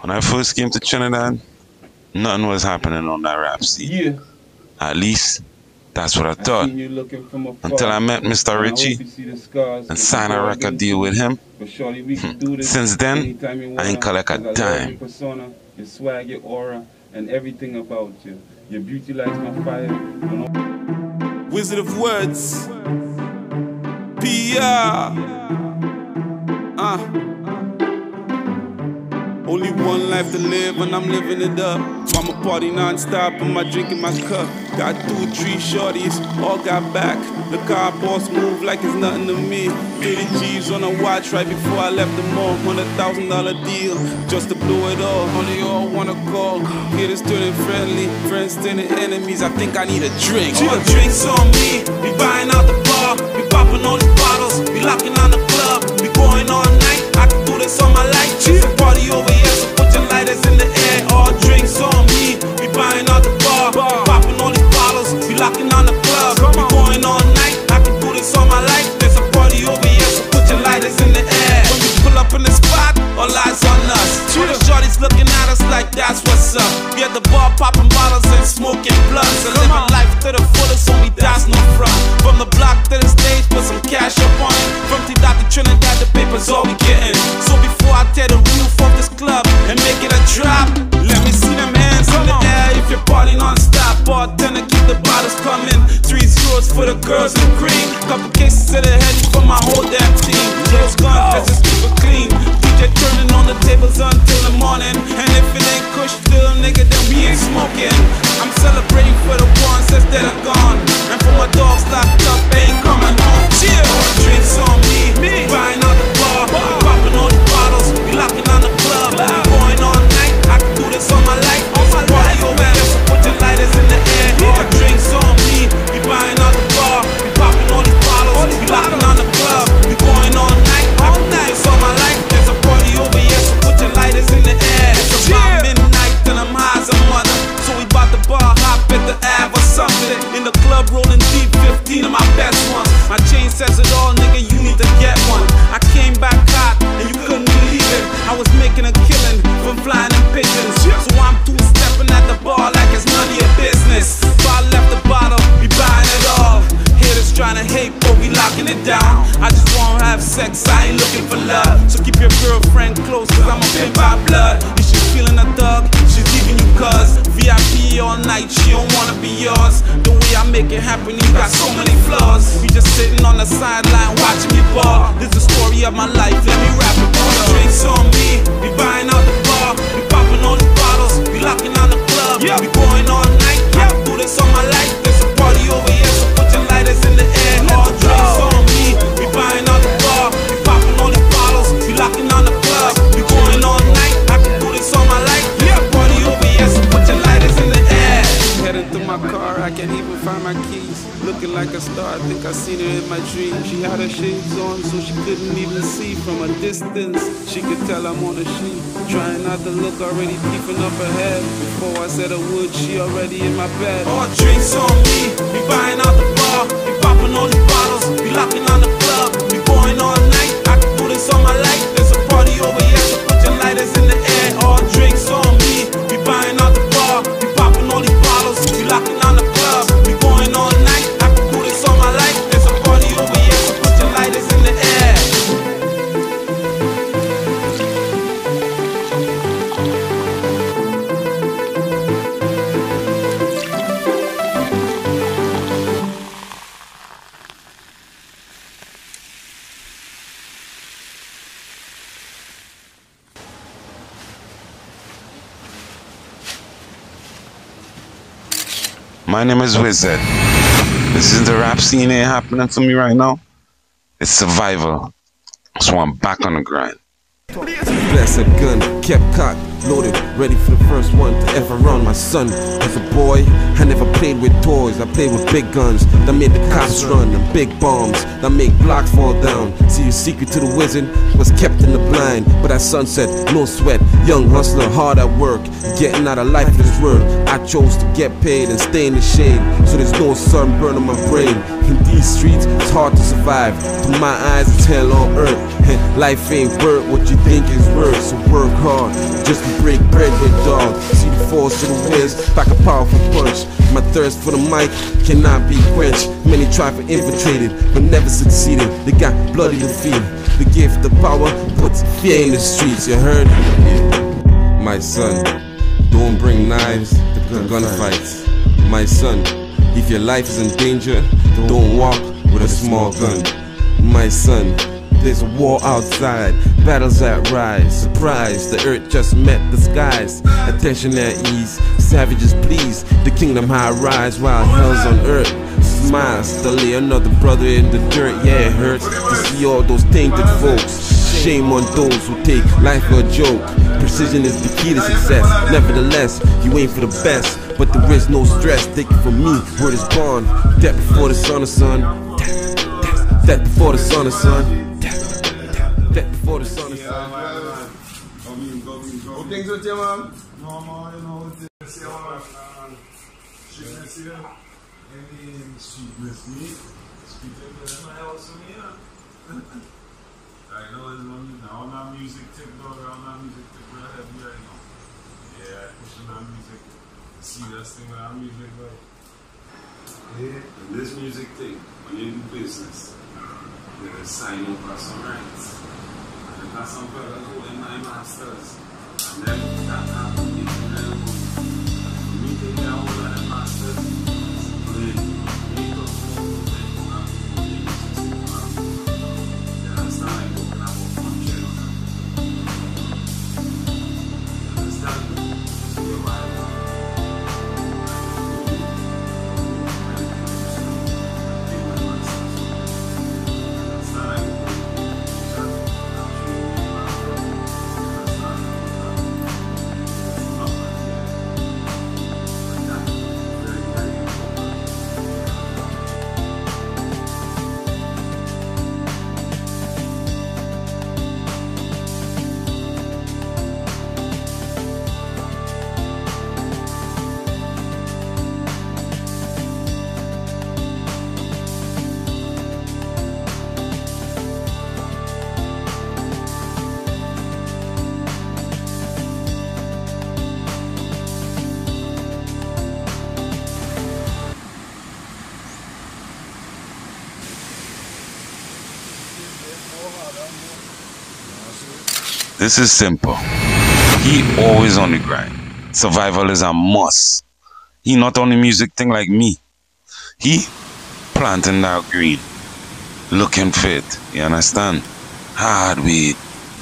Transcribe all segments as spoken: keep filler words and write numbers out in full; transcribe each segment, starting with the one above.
When I first came to Trinidad, nothing was happening on that rap scene. Yeah. At least, that's what I thought. Until I met Mister Richie and signed a record deal with him. Since then, I ain't collect a dime. Your swag, your aura, and everything about you. Your beauty lights my fire. Wizard of Words. P R. Uh. Only one life to live and I'm living it up. I'ma party non-stop, I'm drinking my cup. Got two, three shorties, all got back. The car boss move like it's nothing to me. thirty G's on a watch right before I left the mall. Hundred thousand dollar deal, just to blow it all. Only all wanna call, haters turning friendly, friends turning enemies. I think I need a drink. All drinks on me, we buying out the bar, we popping all these bottles, we locking on the club, we going all night. I can do this on my life. It's a party over here, so put your lighters in the air. All drinks on me, we buying out the bar, we popping all these bottles, we locking on the club, we going all night. I can do this all my life. There's a party over here, so put your lighters in the air. When we pull up in the spot, all eyes on us. All the shorties looking at us like that's what's up. We at the bar popping bottles and smoking blunts and living life to the fullest, so we that's no front. From the block to the stage, put some cash up on it. From T-Dot to Trinidad, the paper's all we getting. So before I tear the roof off this club and make it a drop, let me see them hands in the air if you're party non-stop. Bartender, keep the bottles coming. Three zeros for the girls in green. Couple cases of the heady for my whole damn team. Close gun, let's just keep it clean. D J turning on the tables until the morning. And if it ain't kush still, nigga, then we ain't smoking. I'm celebrating for the ones that's dead or gone. And for my dogs locked up, ain't coming home. Chill. Drinks on me, me. Buying out the bar, popping all the bottles, we locking on the club, we going all night. I can do this all my life. All my party over here, so put your lighters in the air. All drinks on me, we buying out the bar, we popping all these bottles, we locking on the club, we going all night. I can do this all my life. There's a party over here, so put your lighters in the air. It's about midnight and I'm high as a mother, so we bout the bar hop at the Ave or something. In the club rolling deep, fifteen of my best ones. My chain says it all, nigga, you need to get one. I came back hot and you couldn't believe it. I was making a killing from flying in pigeons. So I'm two-stepping at the bar like it's none of your business. So I left the bottle, we buying it all. Haters trying to hate, but we locking it down. I just wanna have sex, I ain't looking for love. So keep your girlfriend close, cause I'm a pimp by blood. If she's feeling a thug, she's leaving you cuz V I P all night, she don't wanna be yours. The way I make it happen, you got so many flaws. We just sitting on the sideline watching me ball. This is the story of my life, let me rap it. All the drinks on me, we buying out the bar, we popping all these bottles, we locking on the club, we going all night. I can do this all my life. There's a party over here, so put your lighters in the air. All drinks on me, we buying out the bar, we popping all these bottles, we locking on the club, we going all night. I can do this all my life. There's a party over here, so put your lighters in the air. Heading to my car, I can't even find my keys. Looking like a star, I think I seen her in my dream. She had her shades on, so she couldn't even see from a distance. She could tell I'm on a sheet, trying not to look, already peeping up ahead. Before I said a word, she already in my bed. All drinks on me, we buying out the bar, we popping all these bottles, we locking on the club, we going all night. I can do this all my life. There's a party over here, so put your lighters in the air. All drinks on me, we buying out the bar, we popping all these bottles, we locking on the club, we going all night. I can do this all my life. There's a party over here, so put your lighters in the air. My name is Wizard. This is the rap scene ain't happening for me right now. It's survival. So I'm back on the grind. Blessed gun, kept cocked, loaded, ready for the first one to ever run. My son, as a boy, I never played with toys. I played with big guns that made the cops run, and big bombs that make blocks fall down. See, the secret to the wizard was kept in the blind. But at sunset, no sweat, young hustler, hard at work, getting out of life in this world. I chose to get paid and stay in the shade, so there's no sunburn on my brain. In these streets, it's hard to survive. To my eyes, it's hell on earth. Life ain't worth what you think is worth, so work hard just to break bread with dog. See the force of the winds, back a powerful punch. My thirst for the mic cannot be quenched. Many try to infiltrate it, but never succeeded. They got bloody to feed. The gift of power puts fear in the streets, you heard? Yeah. My son, don't bring knives to gunfights. My son, if your life is in danger, don't walk with a small gun. My son, there's a war outside, battles that rise. Surprise, the earth just met the skies. Attention at ease, savages please. The kingdom high rise while hell's on earth. Smiles to lay another brother in the dirt. Yeah, it hurts to see all those tainted folks. Shame on those who take life for a joke. Precision is the key to success. Nevertheless, you aim for the best, but there is no stress. Take it from me, word is born. Death before the sun is sun. Death before the sun is sun. Death before the sun is sun. How things with you, man? No, man, you know, it's the sweetness here. Any sweetness, me. Sweetness in my house, me, yeah. I know it's money now. On our music tip, though, on our music tip, we're heavy right now. Yeah, pushing our music. Serious thing with our music, but yeah, and this music thing, when you do business, you gotta sign up for some rights. And if that's some brothers holding my masters, and then that happened, you know, for me to get all of the masters, then we talk about the thing, we have to do the music thing. You understand? Like talking about function or something. You understand? So you're right. This is simple. He always on the grind. Survival is a must. He not on the music thing like me. He planting that green. Looking fit. You understand? Hard weed.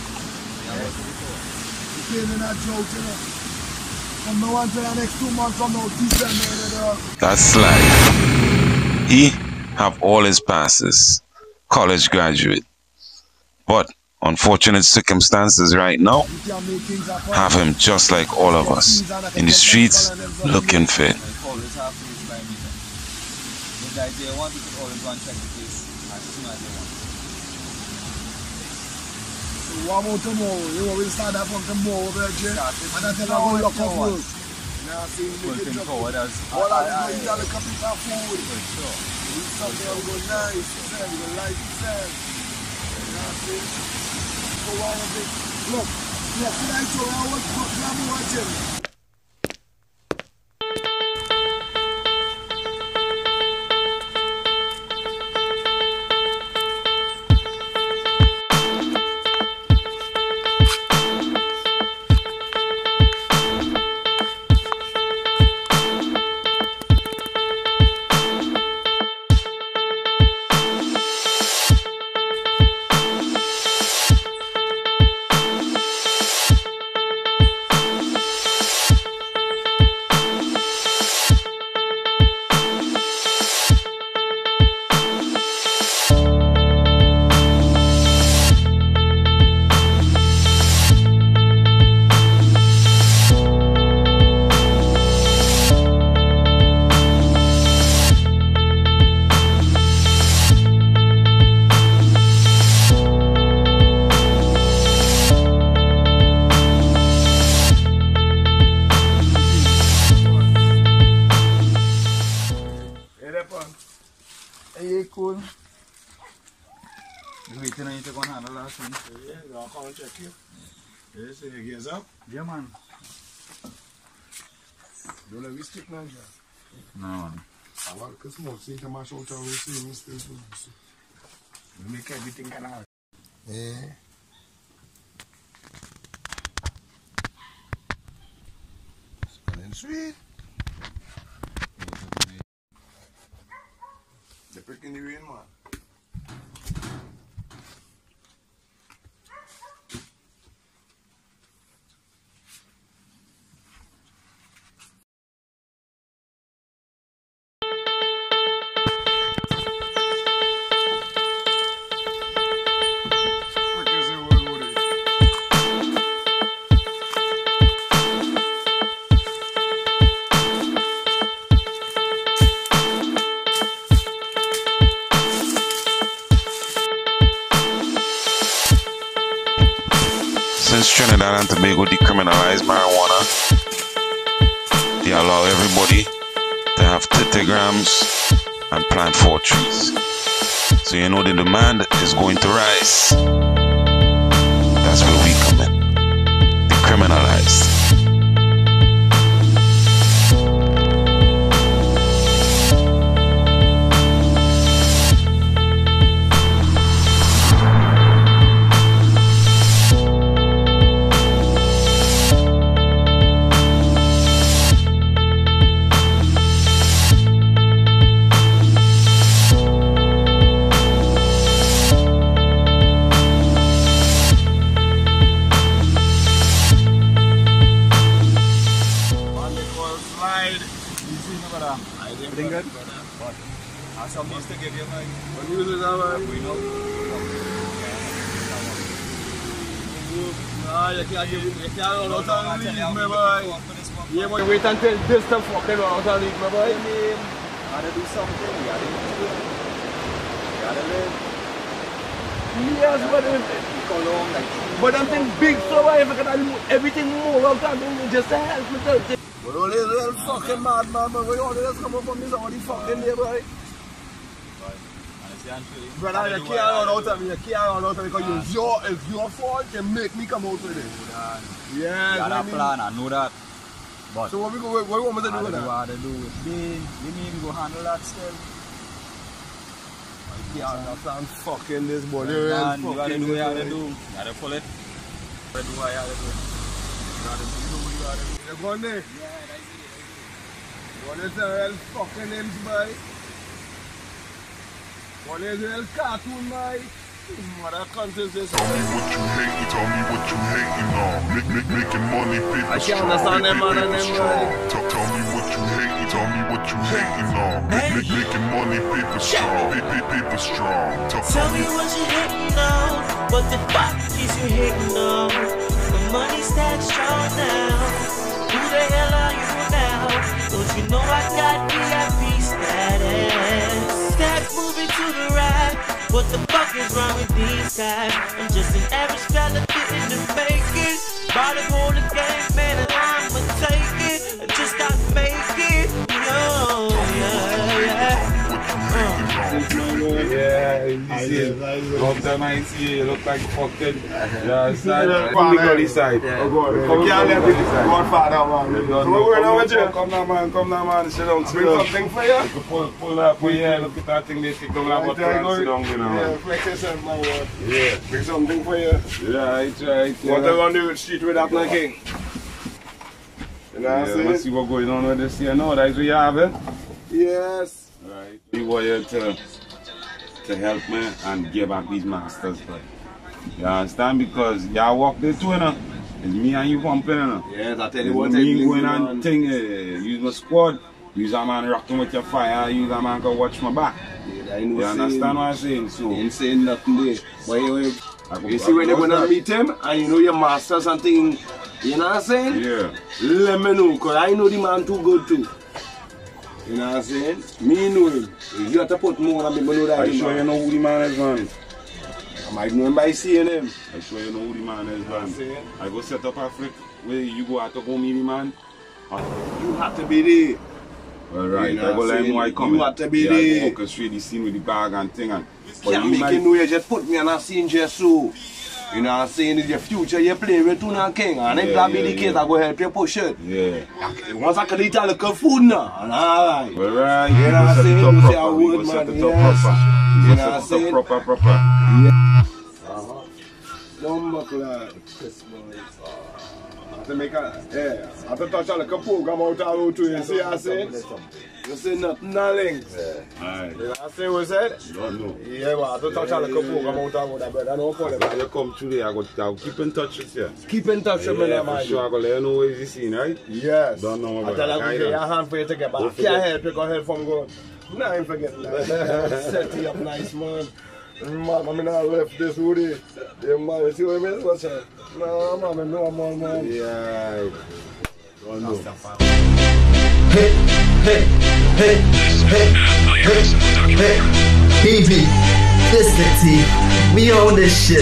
That's life. He have all his passes. College graduate. But unfortunate circumstances right now have him just like all of us in the streets looking fit. One more tomorrow, you know, we'll start that from tomorrow, Virgin. And I tell you, look of work. Now, see, you make it all that is, all that is, you got to come in for food. For sure. We something will go nice, we go like this. You know what I'm saying? So, one of it, look, look, I told you, I was watching. you know you take on handle that thing. Yeah, you gonna come and check you. Yeah, so your gears up? Yeah, man. Don't let me stick now, John. No, man. I want to smoke, so you can mash out and we'll see me still. We make everything kind of. Yeah. Smelling sweet. They're picking the rain, man. Since Trinidad and Tobago decriminalized marijuana, they allow everybody to have thirty grams and plant four trees. So you know the demand is going to rise. That's where we come in. Decriminalized. Everything good? What? I some needs to get you, man. What news is that, man? We know. Nah, you can't give it. You can't run out and leave, my boy. Yeah, boy, wait until this time fucking run out and leave, my boy. I mean, gotta do something. You gotta do it. You gotta live. Yes, but if, Go long, like, but I'm thinking big so I can do everything more out and do just to help me to. But all this real fucking mad man, but we all this come up from this all the fucking day, boy. Brother, you can't run out of me, you can't run out of me because it's your, it's your fault, you make me come out with it. Yeah, you got a plan, I know that. But so what we go, what, what we want me to do with that? What to do with being, you mean we go handle that still? You can't understand fucking this, boy. You gotta do what you gotta do. You gotta pull it. You gotta do what you gotta do. You gotta do what you gotta do. You going there? Yeah, that's it. What is the real fucking names, boy? What is the real cartoon, boy? Mother countries is. Tell me what you hate, tell me what you hating on. Make, make, making money, paper I can't understand them, man, and them, boy. Tell, tell me what you hate, tell me what you hating on. Make, make, making money, paper strong, paper, paper strong. Tell, tell me what you hating on. What the fuck is you hating on? The money stacks strong now. Who the hell are you now? Don't you know I got V I P status? Stack moving to the right. What the fuck is wrong with these guys? I'm just an average fella getting to make it. Bought a whole game, man, and I'ma take it. I just gotta make it. Yo, yeah, yeah. Yeah, you see it. Long time I see you, you look like fucking. Yeah, side. Come the gully side. Oh, God. Come You can't let the me Godfather, man. So we're going on with you? Come now, man. Come now, man. Sit down. Sit Bring down. something for you? Pull, pull up. Pull yeah, look at that thing they stick down about and sit down, you know. Yeah, flex yourself, man. Yeah. Bring something for you. Right, right. What are you going to do with street with that like king? You know what I'm Yeah, saying? let's see what's going on with this here now. That's what you have, eh? Yes. Right. We were here to, to help me and give back these masters. Like. You understand? Because y'all walk there too, you know. It's me and you pumping, you know. Yes, I tell It's you what, me going and thing, uh, use my squad. Use a man rocking with your fire. Use a man go watch my back. Yeah, I know You understand what I'm saying? So, He ain't saying nothing there. But you, I go- you I see when go you're going to that. meet him and you know your master something, you know what I'm saying? Yeah. Let me know, because I know the man too good too. You know what I'm saying? Me know him. You have to put more on me, but know that Are him, you sure man. you know who the man is, man? I might know him by seeing him. Are you sure you know who the man is, man? saying? I go set up a freak where you go out to go meet the man. You have to be there. Alright, You know I go what I'm let him saying? why come. You have to be yeah, the- I go orchestrate the scene with the bag and thing and but Can't you make might- it know you just put me on a scene just so. You know what I'm saying? It's your future you're playing with Tuna King. And if Yeah, that be yeah, the case, yeah. I go help you push it. Yeah. Once I can eat a little food now, and alright. Well, right, You know what I'm set saying? it up You say proper. a We word, go set man, it up yes. proper. You We know go what I'm set it saying? up proper, proper. Uh-huh. Number clock. To make a, yeah, I have to touch a little program out of road too, you see what I'm saying? You see nothing, no links. Alright. You know what I'm saying, what said? Don't know. Yeah, but I have to touch a little program out of road, but I don't call it. When you come through there, I go, I'll keep in touch with you. Keep in touch with me, Yeah, man. for sure. I go let you know what you see, right? Yes. Don't know I about tell that. you, Guide your us. hand for you to get back. Don't I forget. can't help you, go help from God. No, I ain't forgetting that. Set you up nice, man. Man, I mean, I left this Woody. Yeah, man, you see what I mean? What's that? No, man, no, man, man. Yeah. Don't know. Hey, hey, hey, hey, hey, hey. B B, listen T, we own this shit.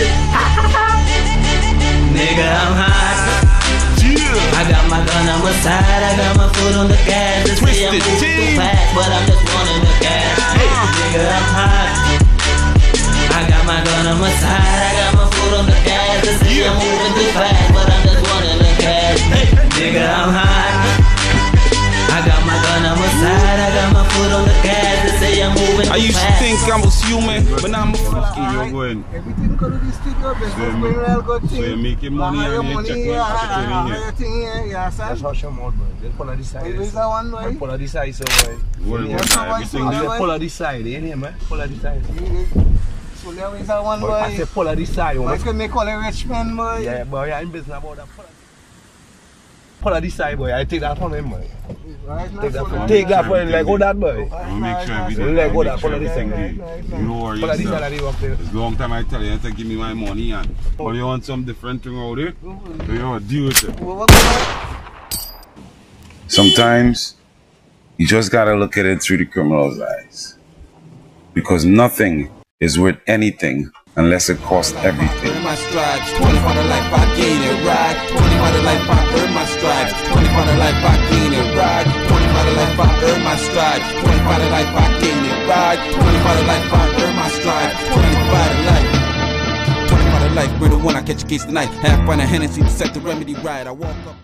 Nigga, I'm hot. I got my gun on my side, I got my foot on the gas. They say I'm moving too fast, but I'm just wanting the gas. Nigga, I'm hot. I got my gun on my side, I got my foot on the gas. They say I'm moving too fast, but I'm just wanting the gas. Nigga, I'm hot. I got my gun on my side, I got my foot on the gas. They say I'm moving too fast. I used to think I was human, but now I'm a Keep you going. Everything go to the studio, business going well, good thing. So you're making money Hire and you money, check yeah, what you're hire doing here. hire thing, yeah, yeah, son. That's how she mode, boy. Just pull her this side. Is that one, boy? Pull her this side, so boy. Worry Yeah, about so that. why Everything so there. why- Pull her this side, you hear me? Pull her this side. So there is that one, Boy, I boy. say pull her this side, Why boy. could me call a rich man, boy? Yeah, boy, I'm in business about that. Pull her- Pull her this side, boy. I take that from him, boy. Right, Take that so from now- Take that from him, like how that, boy. We'll make sure Right, everything. Let go we'll that, make pull sure her this side. everything. You know where Pull her this you side, I leave up there. It's long time I tell you, you have to give me my money and but you want some different thing out there? So you want to deal with it. Well, what about- Sometimes you just gotta look at it through the criminal's eyes. Because nothing is worth anything unless it costs everything. Earn my stripes, twenty for the life I gain it, ride. twenty for the life I earn my stripes, twenty for the life I gain it, ride. twenty for the life I earn my stripes, twenty for the life I gain it, ride. twenty for the life I earn my stripes, twenty for the life. twenty for the life, we're the one I catch a case tonight. Half pint of Hennessy to set the remedy right. I walk up.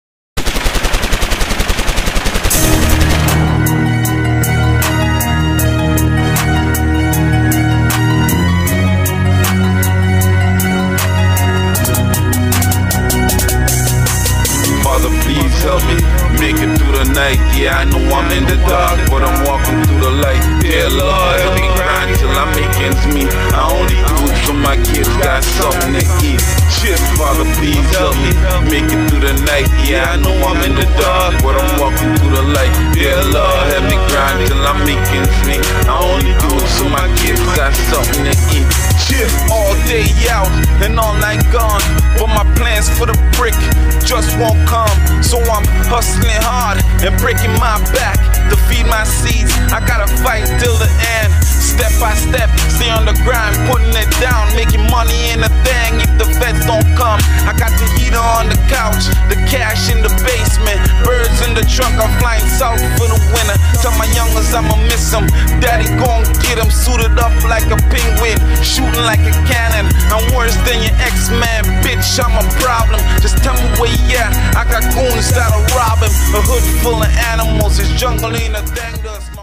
Father, please help me make it through the night. Yeah, I know I'm in the dark, but I'm walking through the light. Dear Lord, help me grind till I make ends meet. I only do it so my kids got something to eat. Shit, Father, please help me make it through the night. Yeah, I know I'm in the dark, but I'm walking through the light. Dear Lord, help me grind till I make ends meet. I only do it so my kids got something to eat. Shit, all day out and all night gone, but my plans for the brick just won't come. So I'm hustling hard and breaking my back to feed my seeds. I gotta fight till the end, step by step, stay on the grind, putting it down, making money in a thing if the feds don't come. I got the heater on the couch, the cash in the basement, birds in the trunk, I'm flying south for the winter. Tell my youngers I'ma miss them, daddy gon' get them, suited up like a penguin, shooting like a cannon. I'm worse than your ex-man, bitch, I'm a problem. Just tell me where you at, I got goons that'll rob him. A hood full of animals, it's jungle in the dangers.